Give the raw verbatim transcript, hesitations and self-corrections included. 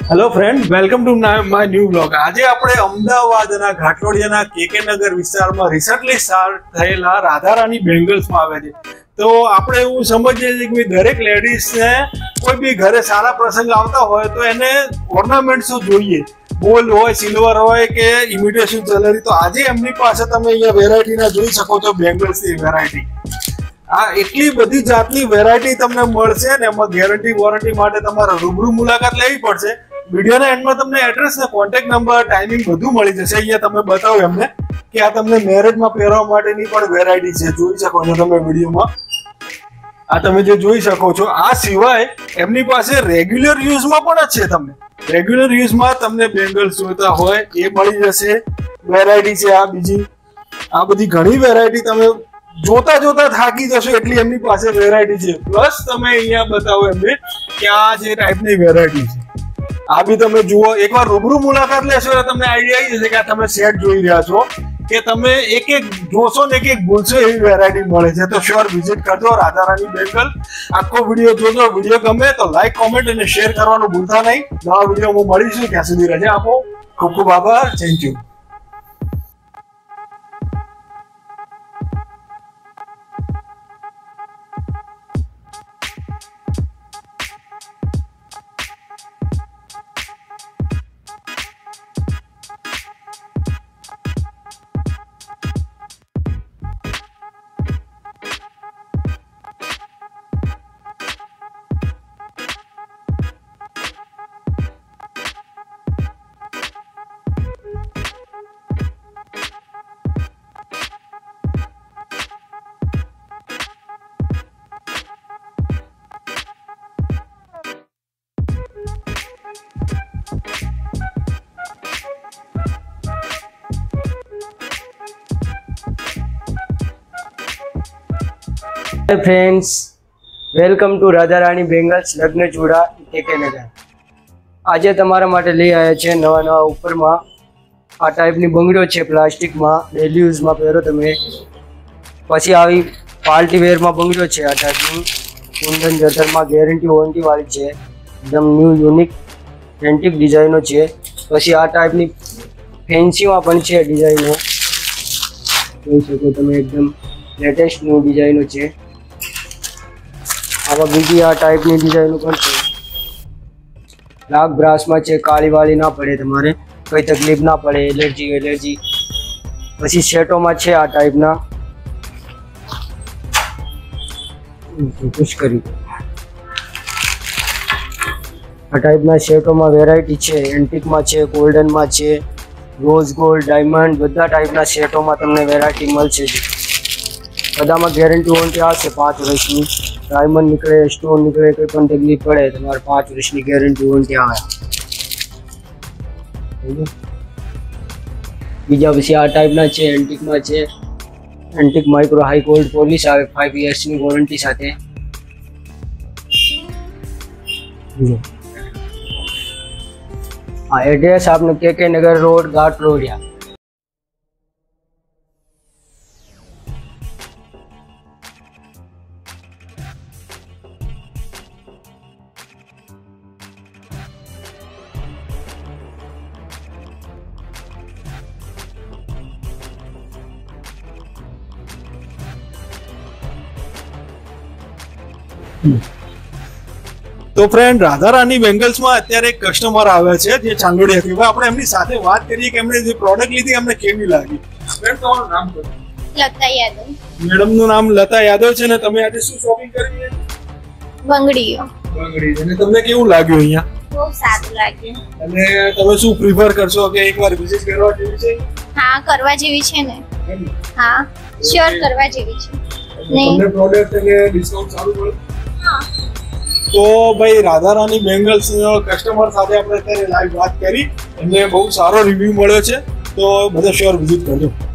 Hello friend, welcome to my new blog. આજે આપણે અમદાવાદના ઘાટલોડિયાના કેકે નગર વિસ્તારમાં રિસન્ટલી સ્ટાર્ટ થયેલા રાધારાની બેંગલ્સમાં આવે છે. તો આપણે એવું સમજીએ છીએ કે દરેક લેડીઝને કોઈ બી ઘરે સારા પ્રસંગ આવતા હોય તો એને ઓર્નામેન્ટ્સો જોઈએ, ગોલ્ડ હોય, સિલ્વર હોય કે ઇમિટેશન જ્વેલરી. તો આજે એમની પાસે તમે અહીંયા વેરાયટીના જોઈ શકો છો, બેંગલ્સની વેરાયટી. આ એટલી બધી જાતની વેરાયટી તમને મળશે ને એમાં ગેરંટી વોરંટી માટે તમારે રૂબરૂ મુલાકાત લેવી પડશે. વિડીયોના એન્ડમાં તમને એડ્રેસ ને કોન્ટેક્ટ નંબર, ટાઈમિંગ બધું મળી જશે. અહીંયા તમે બતાવો એમને કે આ તમને મેરેજમાં પહેરવા માટેની પણ વેરાયટી છે, જોઈ શકો છો તમે વિડીયોમાં. આ તમે જે જોઈ શકો છો. આ સિવાય એમની પાસે રેગ્યુલર યુઝમાં પણ જ છે. તમને રેગ્યુલર યુઝમાં તમને બેંગલ્સ જોઈતા હોય એ મળી જશે. વેરાયટી છે આ બીજી, આ બધી ઘણી વેરાયટી તમે જોતા જોતા થાકી જશો એટલી એમની પાસે વેરાયટી છે. પ્લસ તમે અહીંયા બતાવો એમને કે આ જે ટાઈપની વેરાયટી છે આ બી તમે જુઓ. એકવાર રૂબરૂ મુલાકાત લેશો એટલે તમને આઈડિયા આવી જશે કે આ તમે સેટ જોઈ રહ્યા છો કે તમે એક એક જોશો ને એક એક ભૂલશો એવી વેરાયટી મળે છે. તો શ્યોર વિઝિટ કરજો રાધારાની બેંગલ. આખો વિડીયો જોજો. વિડીયો ગમે તો લાઈક, કોમેન્ટ અને શેર કરવાનું ભૂલતા નહીં. નવા વિડીયોમાં મળીશું, ત્યાં સુધી રજા આપો. ખૂબ ખૂબ આભાર. Thank you. Hi friends, welcome to Radharani bangles लग्न चूड़ा केके नगर. आज तमारा माटे लई आया छे नवा नवा उपरमां आ टाइपनी બંગડીઓ છે પ્લાસ્ટિકમાં, ડેલી યુઝમાં પહેરો તમે. પછી આવી પાર્ટી વેરમાં બંગડીઓ છે આ ટાઈપની, કુંદન જતરમાં, ગેરંટી વોરંટી વાળી છે. એકદમ ન્યૂ યુનિક એન્ટિક ડિઝાઇનો છે. પછી આ ટાઈપની ફેન્સીમાં પણ છે ડિઝાઇનો, જોઈ શકો તમે. એકદમ લેટેસ્ટ ન્યૂ ડિઝાઇનો છે. આવા બીજી આ ટાઈપની ડિઝાઇનો પણ છે. બ્લેક બ્રાસમાં છે, કાળી વાળી ના પડે, તમારે કોઈ તકલીફ ના પડે, એલર્જી એલર્જી. પછી સેટોમાં છે આ ટાઈપના, ખુશ કરી આ ટાઈપના સેટોમાં વેરાયટી છે. એન્ટિકમાં છે, ગોલ્ડનમાં છે, રોઝ ગોલ્ડ, ડાયમંડ, બધા ટાઈપના સેટોમાં તમને વેરાયટી મળશે. બધામાં ગેરંટી વોરંટી આવશે પાંચ વર્ષની. ડાયમંડ નીકળે, સ્ટોન નીકળે, કોઈ પણ તકલીફ પડે તમારે પાંચ વર્ષની ગેરંટી વોરંટી આવે. બીજા પછી આ ટાઈપના છે, એન્ટિકમાં છે. Antique micro high gold polish આવે ફાઈવ યર્સની વોરંટી સાથે. આ એડ્રેસ આપને કેકે નગર રોડ, ઘાટલોડિયા. તો ફ્રેન્ડ, રાધારાની બેંગલ્સમાં અત્યારે એક કસ્ટમર આવે છે જે ચાંદોડિયાથી. આપણે એમની સાથે વાત કરીએ કે એમણે જે પ્રોડક્ટ લીધી એમને કેવી લાગી. ફ્રેન્ડ, તમારું નામ કહો. લતા યાદવ. મેડમ નું નામ લતા યાદવ છે ને તમે આજે શું શોપિંગ કરી છે? બંગડીઓ. બંગડી. અને તમને કેવું લાગ્યું અહીંયા? બહુ સારું લાગ્યું. અને તમે શું પ્રિફર કરશો કે એકવાર વિઝિટ કરવા જેવી છે? હા, કરવા જેવી છે ને. હા, શ્યોર કરવા જેવી છે. તમને પ્રોડક્ટ અને ડિસ્કાઉન્ટ સારું મળે? હા. તો ભાઈ, રાધારાની બેંગલ્સ કસ્ટમર સાથે આપણે અત્યારે લાઈવ વાત કરી, એમને બહુ સારો રિવ્યુ મળ્યો છે. તો બધા શ્યોર વિઝિટ કરજો.